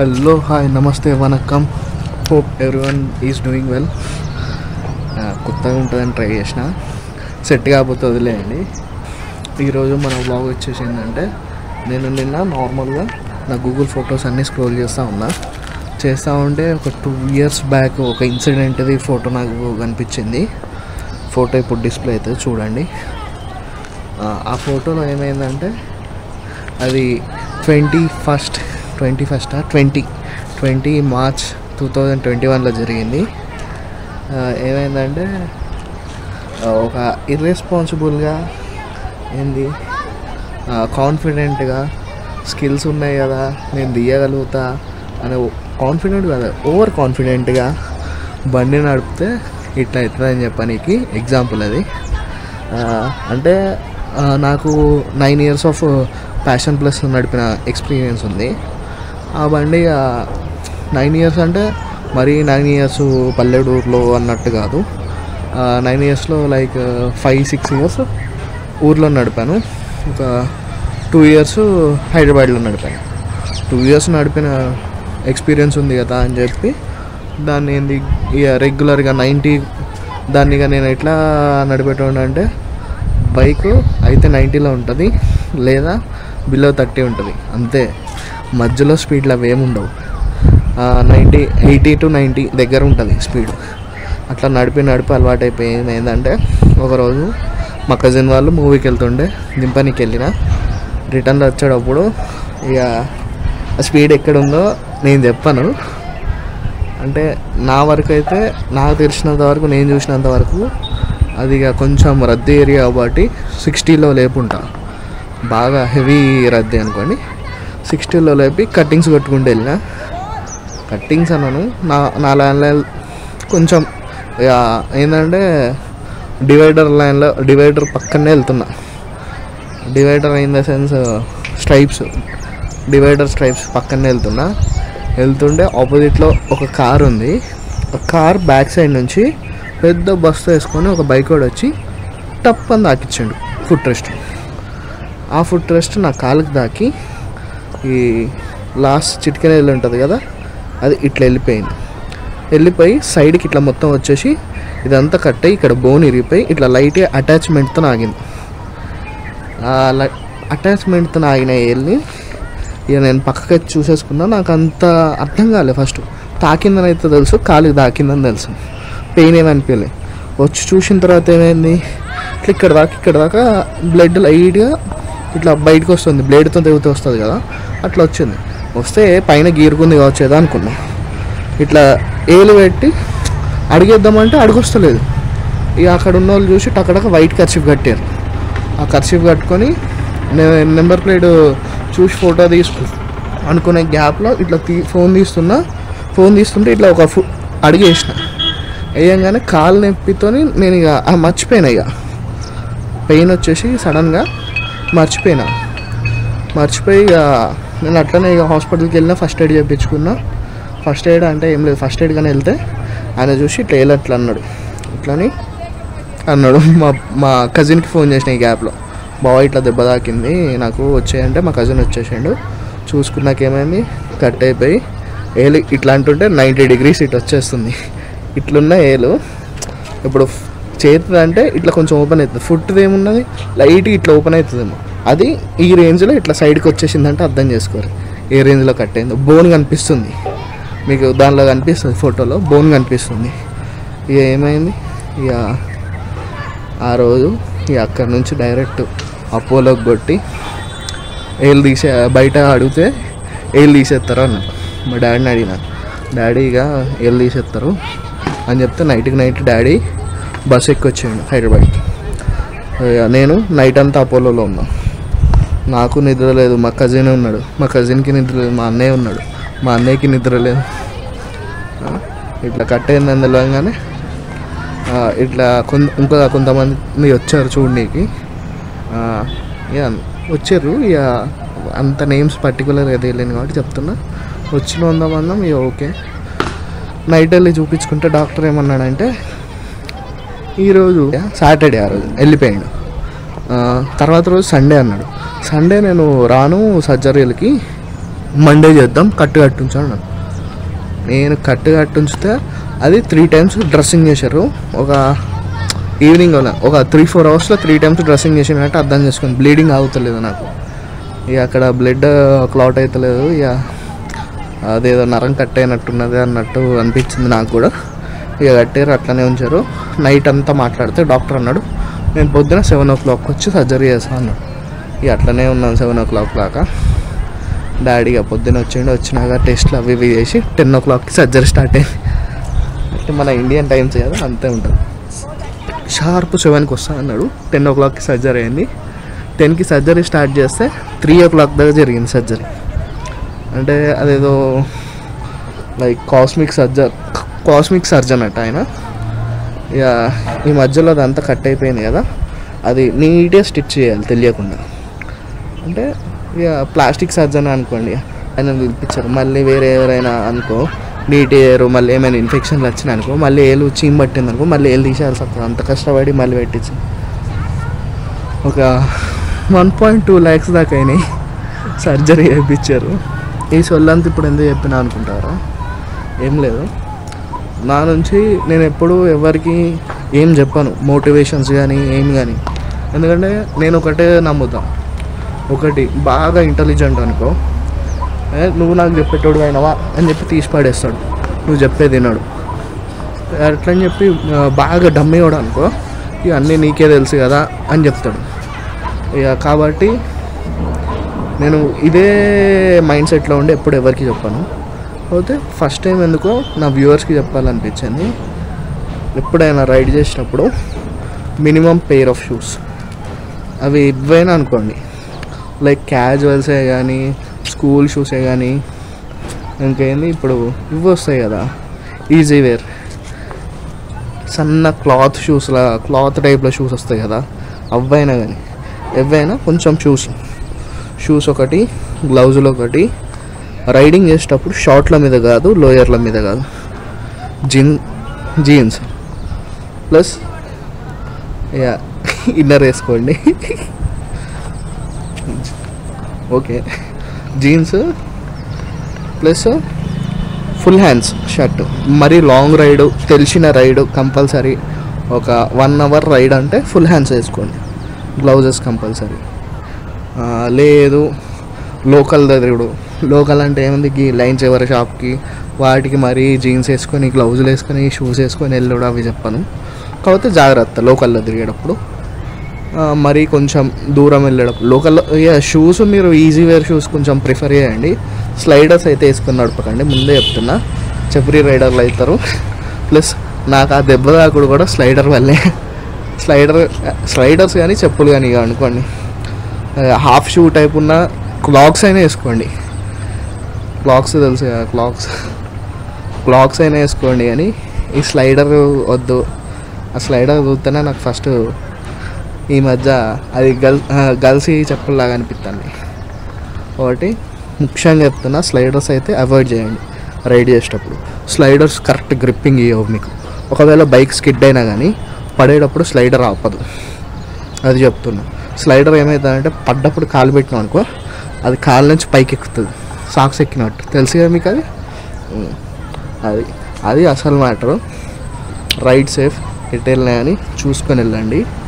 Hello hi నమస్తే వనక్కం. Hope everyone is doing well. కొత్తగా ఉంటుందని ట్రై చేసిన, సెట్ కాకపోతే వదిలేయండి. ఈరోజు మన వ్లాగ్ వచ్చేసి ఏంటంటే, నేను నిన్న నార్మల్గా నా గూగుల్ ఫొటోస్ అన్నీ స్క్రోల్ చేస్తూ ఉంటే ఒక 2 years బ్యాక్ ఒక ఇన్సిడెంట్ది ఫోటో నాకు కనిపించింది. ఫోటో ఇప్పుడు డిస్ప్లే అవుతుంది చూడండి. ఆ ఫోటోలో ఏమైందంటే, అది 20 మార్చ్ 2021లో జరిగింది. ఏమైందంటే, ఒక ఇర్రెస్పాన్సిబుల్గా కాన్ఫిడెంట్గా స్కిల్స్ ఉన్నాయి కదా నేను తీయగలుగుతా అనే కాన్ఫిడెంట్ కదా, ఓవర్ కాన్ఫిడెంట్గా బండి నడిపితే ఇట్లా అవుతుందని చెప్పడానికి ఎగ్జాంపుల్ అది. అంటే నాకు 9 years ఆఫ్ ప్యాషన్ ప్లస్ నడిపిన ఎక్స్పీరియన్స్ ఉంది. ఆ బండి 9 years అంటే మరీ 9 years పల్లెటూరులో అన్నట్టు కాదు. 9 yearsలో లైక్ 5-6 years ఊర్లో నడిపాను. ఒక 2 years హైదరాబాద్లో నడిపాను. 2 years నడిపిన ఎక్స్పీరియన్స్ ఉంది కదా అని చెప్పి దాన్ని ఇక రెగ్యులర్గా 90 దాన్ని ఇక నేను ఎట్లా నడిపేటోండి అంటే, బైక్ అయితే 90లో ఉంటుంది లేదా బిలో 30 ఉంటుంది అంతే. మధ్యలో స్పీడ్లు అవి ఏమి ఉండవు. 80 to 90 దగ్గర ఉంటుంది స్పీడ్. అట్లా నడిపి అలవాటు అయిపోయింది. ఏంటంటే, ఒకరోజు మా కజిన్ వాళ్ళు మూవీకి వెళ్తుండే, దింపనికి వెళ్ళిన రిటర్న్లో వచ్చేటప్పుడు ఇక స్పీడ్ ఎక్కడుందో నేను చెప్పాను. అంటే నా వరకు అయితే నాకు తెలిసినంత వరకు, నేను చూసినంత వరకు అది ఇక కొంచెం రద్దీ ఏరియా కాబట్టి 60లో లేపుంటా. బాగా హెవీ రద్దీ అనుకోండి, 60లో లేపి కట్టింగ్స్ కొట్టుకుంటూ వెళ్ళిన. కట్టింగ్స్ అన్నాను నా లైన్లో కొంచెం ఇక ఏంటంటే, డివైడర్ పక్కనే వెళ్తున్నా. Divider in the sense stripes పక్కనే వెళ్తుండే ఆపోజిట్లో ఒక కార్ ఉంది. ఆ కార్ బ్యాక్ సైడ్ నుంచి పెద్ద బస్సు వేసుకొని ఒక బైక్ వాడు వచ్చి టప్ అని తాకిచ్చాడు ఫుట్ రెస్ట్. ఆ ఫుట్ రెస్ట్ నా కాలుకి తాకి ఈ లాస్ట్ చిటికెనేది ఉంటుంది కదా, అది ఇట్లా వెళ్ళిపోయి సైడ్కి ఇట్లా మొత్తం వచ్చేసి ఇదంతా కట్ అయ్యి ఇక్కడ బోన్ ఇరిగిపోయి ఇట్లా లైట్గా అటాచ్మెంట్తో ఆగింది. అటాచ్మెంట్తో ఆగిన వెళ్ళి ఇక నేను పక్కకి చూసేసుకున్నా. నాకు అంత అర్థం కాలేదు. ఫస్ట్ తాకిందని అయితే తెలుసు, కాలుకి తాకిందని తెలుసు, పెయిన్ ఏమనిపించలే. వచ్చి చూసిన తర్వాత ఏమైంది, ఇక్కడ దాకా బ్లడ్ లైట్గా ఇట్లా బయటకు వస్తుంది, బ్లేడ్తో తెగితే వస్తుంది కదా, అట్లా వచ్చింది. వస్తే పైన గీరుకుంది కావచ్చేదా అనుకున్నా. ఇట్లా ఏలు పెట్టి అడిగేద్దామంటే అడుగొస్తలేదు. ఇక అక్కడ ఉన్న వాళ్ళు చూసి టక్కడక వైట్ కర్చీఫ్ కట్టారు. ఆ కర్చీఫ్ కట్టుకొని నెంబర్ ప్లేట్ చూసి ఫోటో అనుకునే గ్యాప్లో ఇట్లా ఫోన్ తీస్తుంటే ఇట్లా ఒక అడిగేసిన. వేయంగానే కాలు నొప్పితో నేను ఇక మర్చిపోయినా. ఇక పెయిన్ వచ్చేసి సడన్గా మర్చిపోయి ఇక నేను అట్లనే ఇక హాస్పిటల్కి వెళ్ళినా, ఫస్ట్ ఎయిడ్ చేయించుకున్నా. ఫస్ట్ ఎయిడ్ అంటే ఏం లేదు, ఫస్ట్ ఎయిడ్ కానీ వెళ్తే ఆయన చూసి ఇట్లా అట్లా అన్నాడు. మా కజిన్కి ఫోన్ చేసిన ఈ గ్యాప్లో, బావ ఇట్లా దెబ్బ తాకింది నాకు వచ్చేయంటే మా కజిన్ వచ్చేసాడు. చూసుకున్నాకేమైంది, కట్ అయిపోయి ఏలు ఇట్లా అంటుంటే 90 degrees ఇటు వచ్చేస్తుంది. ఇట్లున్న ఏలు ఇప్పుడు చేతి అంటే ఇట్లా కొంచెం ఓపెన్ అవుతుంది, ఫుట్ది ఏమున్నది లైట్గా ఇట్లా ఓపెన్ అవుతుందేమో, అది ఈ రేంజ్లో ఇట్లా సైడ్కి వచ్చేసిందంటే అర్థం చేసుకోరు ఏ రేంజ్లో కట్ అయిందో. బోన్ కనిపిస్తుంది మీకు, దానిలో కనిపిస్తుంది, ఫోటోలో బోన్ కనిపిస్తుంది. ఇక ఏమైంది, ఇక ఆ రోజు ఇక అక్కడి నుంచి డైరెక్ట్ అపోలోకి కొట్టి బయట అడిగితే ఏళ్ళు తీసేస్తారు అన్నారు. మా డాడీని అడిగిన, డాడీ ఇక ఏళ్ళు తీసేస్తారు అని చెప్తే నైట్ డాడీ బస్ ఎక్కి వచ్చాడు హైదరాబాద్కి. నేను నైట్ అంతా అపోలోలో ఉన్నా. నాకు నిద్ర లేదు, మా కజిన్ ఉన్నాడు, మా కజిన్కి నిద్ర లేదు, మా అన్నయ్య ఉన్నాడు, మా అన్నయ్యకి నిద్ర లేదు. ఇట్లా కట్ అయిందని తెలియగానే ఇట్లా కొంతమంది వచ్చారు చూడనీకి. ఇక వచ్చారు, ఇక అంత నేమ్స్ పర్టికులర్గా తెలియను కాబట్టి చెప్తున్నా. వచ్చిన 100 మంది ఇక ఓకే. నైట్ వెళ్ళి చూపించుకుంటే డాక్టర్ ఏమన్నాడంటే, ఈరోజు సాటర్డే, ఆ రోజు వెళ్ళిపోయాడు. తర్వాత రోజు సండే అన్నాడు. సండే నేను రాను సర్జరీలకి, మండే చేద్దాం, కట్టు కట్టుంచు అన్నాను. నేను కట్టు కట్టుంచితే అది 3 times డ్రెస్సింగ్ చేశారు. ఒక ఈవినింగ్ ఒక 3-4 hours 3 times డ్రెస్సింగ్ చేసినట్టు అర్థం చేసుకుని బ్లీడింగ్ అవుతలేదు నాకు. ఇక అక్కడ బ్లడ్ క్లాట్ అవుతలేదు, ఇక అదేదో నరం కట్ అయినట్టున్నది అన్నట్టు అనిపించింది నాకు కూడా. ఇక కట్టారు, అట్లనే ఉంచారు. నైట్ అంతా మాట్లాడితే డాక్టర్ అన్నాడు నేను పొద్దున 7 o'clock వచ్చి సర్జరీ చేస్తాను అన్నాడు. ఇక అట్లనే ఉన్నాను 7 o'clock దాకా. డాడీ ఇక పొద్దున వచ్చినాక టెస్ట్లు అవి ఇవి చేసి 10 o'clockకి సర్జరీ స్టార్ట్ అయింది. అంటే మన ఇండియన్ టైమ్స్ కదా, అంతే ఉంటుంది. షార్ప్ 7కి వస్తా అన్నాడు. 10 o'clockకి సర్జరీ అయింది. 10కి సర్జరీ స్టార్ట్ చేస్తే 3 o'clock దాకా జరిగింది సర్జరీ. అంటే అదేదో లైక్ కాస్మిక్ సర్జన్ అట ఆయన. ఇక ఈ మధ్యలో అదంతా కట్ అయిపోయింది కదా, అది నీట్గా స్టిచ్ చేయాలి తెలియకుండా. అంటే ఇక ప్లాస్టిక్ సర్జన్ అనుకోండి, ఆయన పిలిపించారు. మళ్ళీ వేరే ఎవరైనా అనుకో నీట్ చేయరు, మళ్ళీ ఏమైనా ఇన్ఫెక్షన్లు వచ్చినాయి అనుకో, మళ్ళీ ఏళ్ళు చీమ్ పట్టింది అనుకో, మళ్ళీ ఏళ్ళు తీసేయాల్సి వస్తుంది. అంత కష్టపడి మళ్ళీ పెట్టించి ఒక 1.2 lakhs దాకా అయినాయి సర్జరీ చేయించారు. ఈ సొల్లంతా ఇప్పుడు ఎందుకు చెప్పినా అనుకుంటారా? ఏం లేదు, నా నుంచి నేను ఎప్పుడు ఎవరికి ఏం చెప్పాను, మోటివేషన్స్ కానీ ఏం కానీ. ఎందుకంటే నేను ఒకటే నమ్ముతాను, ఒకటి బాగా ఇంటెలిజెంట్ అనుకో, నువ్వు నాకు చెప్పేటోడు అయినవా అని చెప్పి తీసి పడేస్తాడు, నువ్వు చెప్పేది విన్నాడు. అట్లని చెప్పి బాగా డమ్మేవాడు అనుకో, ఇక అన్నీ నీకే తెలుసు కదా అని చెప్తాడు. ఇక కాబట్టి నేను ఇదే మైండ్ సెట్లో ఉండి ఎప్పుడు ఎవరికి చెప్పాను. అయితే ఫస్ట్ టైం ఎందుకో నా వ్యూవర్స్కి చెప్పాలనిపించింది, ఎప్పుడైనా రైడ్ చేసినప్పుడు మినిమం పెయిర్ ఆఫ్ షూస్ అవి ఇవ్వైనా అనుకోండి, లైక్ క్యాజువల్సే కానీ స్కూల్ షూసే కానీ ఇంకేంది ఇప్పుడు ఇవి వస్తాయి కదా ఈజీ వేర్ సన్న క్లాత్ టైప్లో షూస్ వస్తాయి కదా, అవైనా కానీ ఎవైనా కొంచెం షూస్ ఒకటి, గ్లౌజులు ఒకటి, రైడింగ్ చేసేటప్పుడు షార్ట్ల మీద కాదు లోయర్ల మీద కాదు, జీన్స్ ప్లస్ ఇన్నర్ వేసుకోండి. Okay, jeans plus full hands shirt. మరీ లాంగ్ రైడు, తెలిసిన రైడు కంపల్సరీ. ఒక 1 hour రైడ్ అంటే ఫుల్ హ్యాండ్స్ వేసుకోండి, గ్లౌజెస్ కంపల్సరీ. లేదు లోకల్ దగ్గర, లోకల్ అంటే ఏముంది, లైన్స్ ఎవరి షాప్కి వాటికి మరీ జీన్స్ వేసుకొని గ్లౌజులు వేసుకొని షూస్ వేసుకొని వెళ్ళడం అవి చెప్పాను. కాకపోతే జాగ్రత్త లోకల్లో తిరిగేటప్పుడు, మరీ కొంచెం దూరం వెళ్ళేటప్పుడు లోకల్లో షూస్ మీరు ఈజీ వేర్ షూస్ కొంచెం ప్రిఫర్ చేయండి. స్లైడర్స్ అయితే వేసుకొని నడపకండి, ముందే చెప్తున్నా, చెప్పురీ రైడర్లు అవుతారు. ప్లస్ నాకు ఆ దెబ్బ తాకుడు కూడా స్లైడర్ వల్లే. స్లైడర్స్ కానీ చెప్పులు కానీ ఇక అనుకోండి, హాఫ్ షూ టైప్ ఉన్న క్లాక్స్ అయినా వేసుకోండి. క్లాక్స్ తెలుసు కదా, క్లాక్స్ అయినా వేసుకోండి. కానీ ఈ స్లైడర్ వద్దు. ఆ స్లైడర్ చూస్తేనే నాకు ఫస్ట్ ఈ మధ్య అది గల్సీ చెప్పుల్లాగా అనిపిస్తుంది. కాబట్టి ముఖ్యంగా చెప్తున్నా, స్లైడర్స్ అయితే అవాయిడ్ చేయండి రైడ్ చేసేటప్పుడు. స్లైడర్స్ కరెక్ట్ గ్రిప్పింగ్ ఇవ్వవు మీకు. ఒకవేళ బైక్ స్కిడ్ అయినా కానీ పడేటప్పుడు స్లైడర్ ఆపదు, అది చెప్తున్నా. స్లైడర్ ఏమవుతుందంటే పడ్డప్పుడు కాలు పెట్టినాం అనుకో, అది కాలు నుంచి పైకి ఎక్కుతుంది, సాక్స్ ఎక్కినట్టు. తెలుసు కదా మీకు అది. అది అసలు మ్యాటరు. రైడ్ సేఫ్, ఎటు వెళ్ళినా కానీ చూసుకొని వెళ్ళండి.